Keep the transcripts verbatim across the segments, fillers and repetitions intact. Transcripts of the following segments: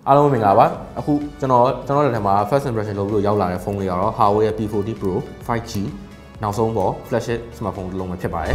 အားလုံးမင်္ဂလာပါအခုကျွန်တော်ကျွန်တော်တို့ထဲမှာ first impression လုပ်ပြီးတော့ရောက်လာတဲ့ဖုန်းလေးကတော့ Huawei ရဲ့ P forty Pro five G နောက်ဆုံးပေါ် flagship smartphone တစ်လုံးပဲဖြစ်ပါတယ်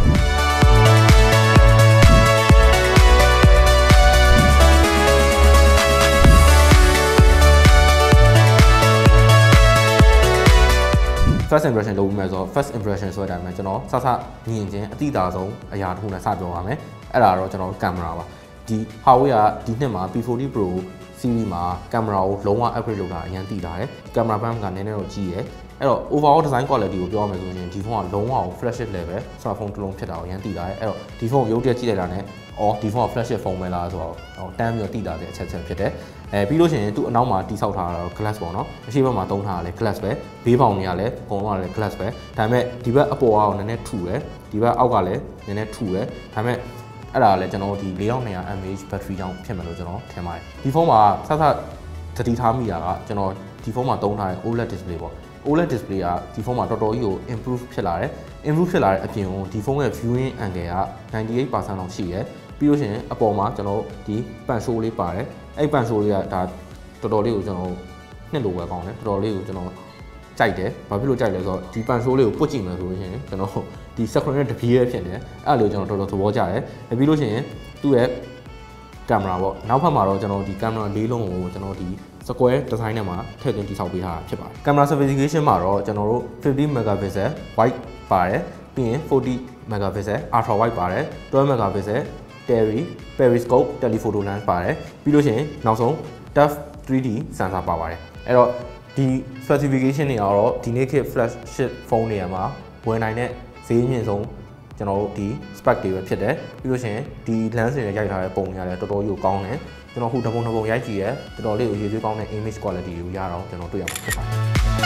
first impression လုပ်ပြီးမှဆိုတော့ first impression ဆိုတဲ့အတိုင်းပဲကျွန်တော်စစမြင်ချင်းအတိအသာဆုံးအရာတစ်ခုနဲ့စပြောပါမယ်အဲ့ဒါတော့ကျွန်တော်ကင်မရာပါဒီ Huawei ကဒီနှစ်မှာ P forty Pro series မှာကင်မရာကိုလုံးဝ upgrade လုပ်တာအရင်သိတာရယ်ကင်မရာဘန်းကနည်းနည်းတော့ကြီးရယ်အဲ့တော့ overall design quality ကိုပြောရမယ်ဆိုရင်ဒီဖုန်းကလုံးဝ flagship level smartphone တစ်လုံးဖြစ်တာကိုအရင်သိတာရယ်အဲ့တော့ဒီဖုန်းကိုရုပ်တရက်ကြည့်လိုက်တာနဲ့အော်ဒီဖုန်းက flagship ဖုန်းပဲလားဆိုတော့ဟိုတန်းပြီးတော့သိတာတဲ့အချက်ချက်ဖြစ်တယ်အဲပြီးလို့ရှိရင်သူ့အနောက်မှာတိဆောက်ထားတာတော့ glass ပေါ့နော်အရှိဘက်မှာသုံးထားတာလည်း glass ပဲဘေးပေါင်တွေကလည်းအကုန်လုံးကလည်း glass ပဲဒါပေမဲ့ဒီဘက်အပေါ်အောက်နည်းနည်းထူတယ်ဒီဘက်အောက်ကလည်းနည်းနည်းထူတယ်ဒါပေမဲ့အဲ့ဒါလည်းကျွန်တော်ဒီfour thousand two hundred mAh battery ကြောင့်ဖြစ်မယ်လို့ကျွန်တော်ထင်ပါတယ်ဒီဖုန်းမှာဆက်ဆက်သတိထားမိတာကကျွန်တော်ဒီဖုန်းမှာသုံးထားတဲ့ OLED display ပေါ့ OLED display ကဒီဖုန်းမှာတော်တော်ကြီးကို improve ဖြစ်လာတယ် improve ဖြစ်လာတဲ့အပြင်ကိုဒီဖုန်းရဲ့ viewing angle ကninety-eight percent လောက်ရှိရယ်ပြီးလို့ရှိရင်အပေါ်မှာကျွန်တော်ဒီပန်ဆိုးလေးပါတယ်အဲ့ပန်ဆိုးလေးကဒါတော်တော်လေးကိုကျွန်တော်နှစ်လိုပဲကောင်းတယ်တော်တော်လေးကိုကျွန်တော်ကြိုက်တယ်ဘာဖြစ်လို့ကြိုက်လဲဆိုတော့ဒီပန်ဆိုးလေးကိုပုတ်ကြည့်မယ်ဆိုလို့ရှိရင်ကျွန်တော်ဒီ screen နဲ့တပြေးရဖြစ်နေအဲ့လိုကျွန်တော်တော်တော်သဘောကျတယ်ပြီးလို့ရှိရင်သူ့ရဲ့ကင်မရာပေါ့နောက်ဖက်မှာတော့ကျွန်တော်ဒီကင်မရာလေးလုံးကိုကျွန်တော်ဒီ square design နဲ့မှာထည့်သွင်းတည်ဆောက်ပေးထားတာဖြစ်ပါတယ်ကင်မရာ specification မှာတော့ကျွန်တော်တို့fifty megapixel wide ပါတယ်ပြီးရင်forty megapixel ultra wide ပါတယ် twelve megapixel Tele periscope telephoto lens ပါတယ်ပြီးလို့ရှိရင်နောက်ဆုံး tough three D sensor ပါပါတယ်အဲ့တော့ဒီ specification တွေကတော့ဒီနေ့ခေတ် flagship phone တွေမှာဝင်နိုင်တဲ့ဈေးမြင့်ဆုံးကျွန်တော်တို့ဒီ spec တွေပဲဖြစ်တယ်ပြီးလို့ရှိရင်ဒီ lens တွေနဲ့ရိုက်ထားတဲ့ပုံတွေကလည်းတော်တော်ကြီးကိုကောင်းတယ်ကျွန်တော်ခုတစ်ပုံတစ်ပုံရိုက်ကြည့်ရဲတော်တော်လေးကိုရေးသွေးကောင်းတဲ့ image quality ကိုရတော့ကျွန်တော်တွေ့ရမှာဖြစ်ပါတယ်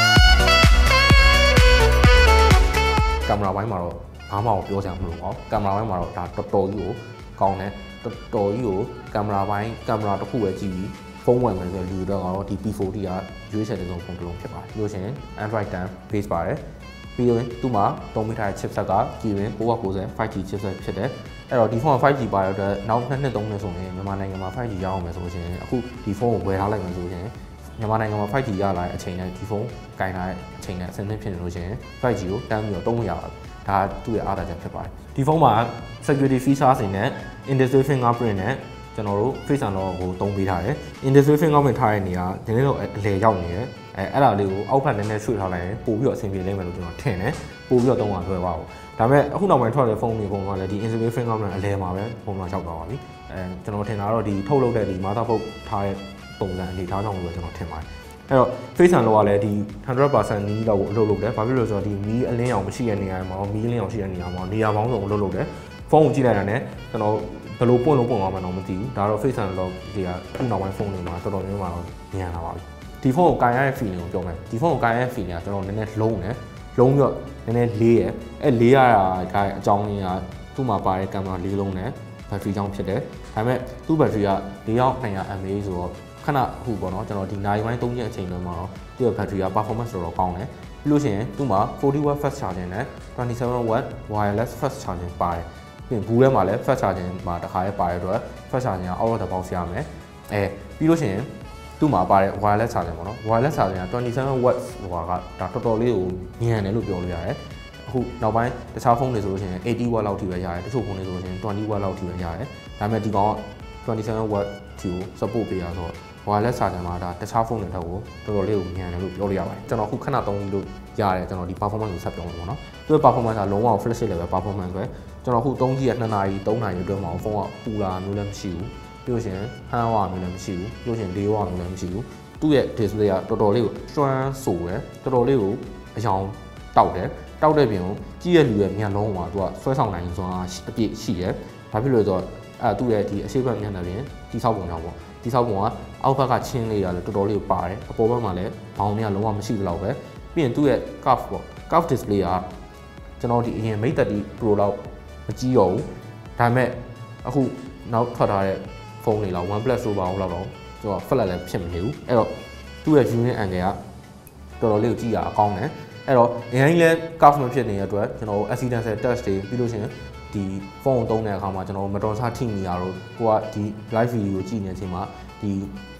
ကင်မရာဘိုင်းမှာတော့ဘာမှပြောစရာမလိုပါဘူးကင်မရာဘိုင်းမှာတော့ဒါတော်တော်ကြီးကိုကောင်းတယ်တော်တော်ကြီးကိုကင်မရာဘိုင်းကင်မရာတစ်ခုပဲကြည့်ပြီးဖုန်းဝင်မယ်ဆိုလူတော့ကတော့ဒီ P forty ကရွေးချယ်တဲ့ဆုံးဖုန်းတစ်လုံးဖြစ်ပါတယ်ပြီးလို့ရှိရင် Android ten base ပါတယ်ပြီးရင်သူ့မှာသုံးမိထားတဲ့ chipset က Kirin four ninety five G chipset ဖြစ်တယ်အဲ့တော့ဒီဖုန်းကfive G ပါရတဲ့နောက်နှစ်နှစ်သုံးနှစ်ဆိုရင်မြန်မာနိုင်ငံမှာfive G ရအောင်မယ်ဆိုရင်အခုဒီဖုန်းကိုဝယ်ထားလိုက်မယ်ဆိုရင်မြန်မာနိုင်ငံမှာfive G ရလာတဲ့အချိန်နဲ့ဒီဖုန်းကင်လာတဲ့အချိန်နဲ့အဆင်သင့်ဖြစ်နေလို့ရှိရင်five G ကိုတန်းပြီးတော့သုံးလို့ရပါဒါသူ့ရဲ့အားသာချက်ဖြစ်ပါတယ်ဒီဖုန်းမှာ security features တွေနဲ့ industry fingerprint နဲ့ကျွန်တော်တို့ face unlock ကိုသုံးပေးထားတယ် industry fingerprint ထားတဲ့နေရာနည်းနည်းတော့အလဲရောက်နေတယ်အဲအဲ့ဒါလေးကိုအောက်ဖက်နည်းနည်းရွှေ့ထားလိုက်ရင်ပို့ပြီးတော့အဆင်ပြေလိမ့်မယ်လို့ကျွန်တော်ထင်တယ်ပို့ပြီးတော့သုံးအောင်လွယ်ပါဘူးဒါပေမဲ့အခုနောက်ပိုင်းထွက်တဲ့ဖုန်းတွေပုံကလည်းဒီ industry fingerprint အလဲမှာပဲပုံမှန်ရောက်သွားပါပြီအဲကျွန်တော်ထင်တာတော့ဒီထုတ်လုပ်တဲ့ဒီ motherboard ထားတဲ့ပုံစံအနေထားကြောင့်လို့ကျွန်တော်ထင်ပါတယ်အဲ့တော့ face unlock ကလည်းဒီone hundred percent နီးလောက်ကိုအလုပ်လုပ်တယ်ဘာဖြစ်လို့လဲဆိုတော့ဒီမီးအလင်းအောင်မရှိတဲ့နေရာမှာမီးအလင်းအောင်ရှိတဲ့နေရာမှာနေရာပေါင်းစုံအလုပ်လုပ်တယ်ဖုန်းကိုကြည့်လိုက်တာနဲ့ကျွန်တော်ဘယ်လိုပွင့်လို့ပွင့်သွားမှတော့မသိဘူးဒါတော့ face unlock တွေကအခုနောက်ပိုင်းဖုန်းတွေမှာတော်တော်များများတော့ညံလာပါပြီဒီဖုန်းကိုကိုင်ရတဲ့ feeling ကိုပြောမယ်ဒီဖုန်းကိုကိုင်ရတဲ့ feeling ကကျွန်တော်နည်းနည်းလုံးတယ်လုံးပြီးတော့နည်းနည်းလေးရယ်အဲလေးရတာကအကြောင်းရင်းကသူ့မှာပါတဲ့ကင်မရာလေးလုံးနဲ့ battery ကြောင့်ဖြစ်တယ်ဒါပေမဲ့သူ့ battery ကfour thousand two hundred mAh ဆိုတော့ခဏအခုပေါ့နော်ကျွန်တော်ဒီနိုင်ပိုင်းသုံးရက်အချိန်လုံးမှာတော့သူ့ရဲ့ battery က performance တော်တော်ကောင်းတယ်ပြီးလို့ရှိရင်သူ့မှာforty watt fast charging နဲ့twenty-seven watt wireless fast charging ပါတယ်ပြီးဘူးထဲမှာလည်း fast charging မှာတစ်ခါရဲပါရတဲ့အတွက် fast charging က out of the box ရမယ်အဲပြီးလို့ရှိရင်သူ့မှာပါတဲ့ wireless charging ပေါ့နော် wireless charging ကtwenty-seven watt ဟိုကဒါတော်တော်လေးကိုညံတယ်လို့ပြောလို့ရတယ်အခုနောက်ပိုင်းတခြားဖုန်းတွေဆိုလို့ရှိရင်eighty watt လောက်ထိပဲရတယ်တချို့ဖုန်းတွေဆိုလို့ရှိရင်twenty watt လောက်ထိပဲရတယ်ဒါပေမဲ့ဒီကောင်ကtwenty-seven watt ထိကို support ပေးရဆိုတော့ wireless charging မှာဒါတခြားဖုန်းတွေတော့ကိုတော်တော်လေးကိုညံတယ်လို့ပြောလို့ရပါတယ်ကျွန်တော်အခုခဏသုံးပြီးလို့ရတယ်ကျွန်တော်ဒီ performance ကိုဆက်ပြောမယ်ပေါ့နော်သူ့ performance ကလုံးဝ flagship level performance ပဲကျွန်တော်အခုသုံးကြည့်ရtwoနာရီthreeနာရီအတွင်းမှာဖုန်းကပူလာမျိုးလည်းမရှိဘူးပြီးလို့ရှိရင်ဟန်းဝါမျိုးလည်းမရှိဘူးပြီးလို့ရှိရင်လေးဝါမျိုးလည်းမရှိဘူးသူ့ရဲ့ display ကတော်တော်လေးကိုစွမ်းဆိုတယ်တော်တော်လေးကိုအယောင်တောက်တယ်တောက်တဲ့ပြင်ကိုကြည့်ရလူရဲ့မျက်လုံးကသူကဆွဲဆောင်နိုင်စွမ်းအပြည့်ရှိတယ်ဘာဖြစ်လို့လဲဆိုတော့အဲသူ့ရဲ့ဒီအရှိတ်ဘက်မျက်နှာပြင်တိဆောက်ပုံကြောင့်ပေါ့တိဆောက်ပုံကအောက်ဘက်ကချင်းလေးရတယ်တော်တော်လေးပါတယ်အပေါ်ဘက်မှာလည်းဘောင်တွေကလုံးဝမရှိသလောက်ပဲပြီးရင်သူ့ရဲ့ curve ပေါ့ curve display ကကျွန်တော်ဒီအရင် Mate thirty Pro လောက်မကြီးရောဘူးဒါပေမဲ့အခုနောက်ထွက်ထားတဲ့ဖုန်းတွေလောက် OnePlus ဆိုပါအောင်လောက်တော့ကျွန်တော် flat လည်းဖြစ်မနေဘူးအဲ့တော့သူ့ရဲ့ viewing angle ကတော်တော်လေးကိုကြည့်ရအကောင်းတယ်အဲ့တော့အရင်လည်း curve မဖြစ်နေတဲ့အတွက်ကျွန်တော် accidental touch တွေပြီးလို့ရှိရင်ဒီဖုန်းကိုသုံးတဲ့အခါမှာကျွန်တော်မတော်တဆထိမိရတော့ကိုကဒီ live video ကိုကြည့်နေတဲ့အချိန်မှာဒီ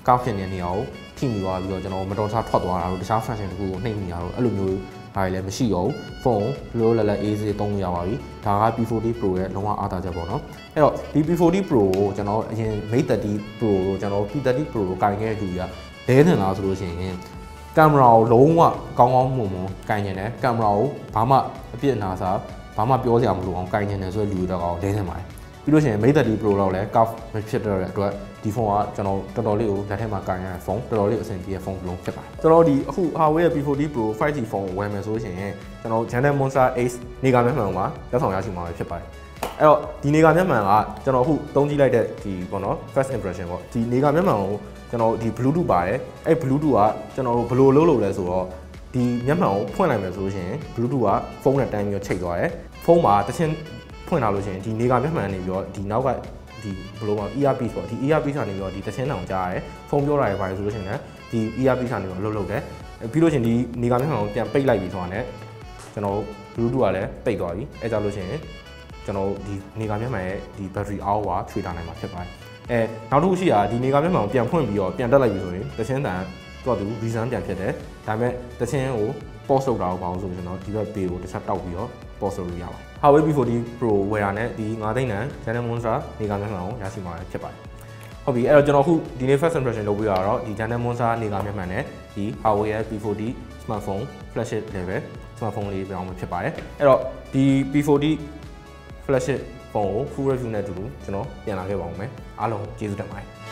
ကောက်ဖြစ်နေနေအောင်ထိမိသွားပြီးတော့ကျွန်တော်မတော်စားထွက်သွားတာတို့တခြား function တခုကိုနှိပ်မိတာတို့အဲ့လိုမျိုးဟာလည်းမရှိတော့ဘူးဖုန်းလိုလလ easy သုံးရပါပြီဒါက P forty Pro ရဲ့လုံးဝအားသာချက်ပေါ့နော်အဲ့တော့ဒီ P forty Pro ကိုကျွန်တော်အရင် Mate thirty Pro ကိုကျွန်တော် P thirty Pro ကိုကင်ခဲ့တဲ့သူတွေကလဲထင်လားဆိုလို့ရှိရင်ကင်မရာကိုလုံးဝကောင်းကောင်းမွန်မွန်ကင်နေတယ်ကင်မရာကိုဘာမှအပြစ်နာစားဘာမှပြောစရာမလိုအောင်ကင်နေတယ်ဆိုတဲ့လူတွေတော့လဲထင်ပါတယ်ပြီးလို့ရှိရင် Mate thirty Pro တော့လည်း curve မဖြစ်တဲ့အတွက်ဒီဖုန်းကကျွန်တော်တော်တော်လေးကိုလက်ထဲမှာကင်ရတဲ့ဖုန်းတော်တော်လေးအဆင်ပြေတဲ့ဖုန်းတစ်လုံးဖြစ်ပါတယ်ကျွန်တော်ဒီအခု Huawei ရဲ့ P forty Pro five G ဖုန်းကိုဝယ်မယ်ဆိုရင်ကျွန်တော် Channel Monster Ace နေကာမျက်မှန်မှာလက်ဆောင်ရရှိမှာဖြစ်ပါတယ်အဲ့တော့ဒီနေကာမျက်မှန်ကကျွန်တော်အခုသုံးကြည့်လိုက်တဲ့ဒီပေါ့နော် first impression ပေါ့ဒီနေကာမျက်မှန်ကိုကျွန်တော်ဒီ Bluetooth ပါတယ်အဲ့ Bluetooth ကကျွန်တော်တို့ဘယ်လိုလုပ်လို့လဲဆိုတော့ဒီမျက်မှန်ကိုဖွင့်လိုက်မယ်ဆိုရင် Bluetooth ကဖုန်းနဲ့တိုင်းပြီးချိတ်သွားတယ်ဖုန်းမှာတချင်းဖွင့်လာလို့ရှိရင်ဒီနေကာမျက်မှန်နေပြီးတော့ဒီနောက်ကဒီဘယ်လိုမှ earpiece ပေါ့ဒီ earpiece ကနေပြီးတော့ဒီတချင်းတောင်ကြားရတယ်ဖုန်းပြောတာတွေပါဆိုလို့ရှိရင်လည်းဒီ earpiece ကနေပြီးတော့လှုပ်လှုပ်တယ်ပြီးလို့ရှိရင်ဒီနေကာမျက်မှန်ကိုပြန်ပိတ်လိုက်ပြီးဆိုတာနဲ့ကျွန်တော် Bluetooth ကလည်းပိတ်သွားပြီအဲကြောင့်လို့ရှိရင်ကျွန်တော်ဒီနေကာမျက်မှန်ရဲ့ဒီ battery hour ကချွေထားနိုင်မှာဖြစ်ပါတယ်အဲနောက်တစ်ခုရှိတာဒီနေကာမျက်မှန်ကိုပြန်ဖွင့်ပြီးတော့ပြန်တက်လိုက်ပြီဆိုရင်တချင်းတန်တော့သူ reason ပြန်ဖြစ်တယ်ဒါပေမဲ့တချင်းကို pause လုပ်တာကိုပါအောင်ဆိုကျွန်တော်ဒီဘက် pay ကိုတစ်ချက်တောက်ပြီးတော့ pause လုပ်လို့ရပါတယ် Huawei P forty Pro ဝယ်တာနဲ့ဒီnineသိန်းတန် Channel Monster နေကာမျက်မှန်ကိုရရှိမှာဖြစ်ပါတယ်ဟုတ်ပြီအဲ့တော့ကျွန်တော်အခုဒီနေ့ first impression လုပ်ပြရတော့ဒီ Channel Monster နေကာမျက်မှန်နဲ့ဒီ Huawei ရဲ့ P forty smartphone flagship level smartphone လေးပြောင်းမှာဖြစ်ပါတယ်အဲ့တော့ဒီ P forty flagship ဖုန်းကို full review နဲ့အတူတူကျွန်တော်ပြန်လာခဲ့ပါဦးမယ်အားလုံးကျေးဇူးတင်ပါတယ်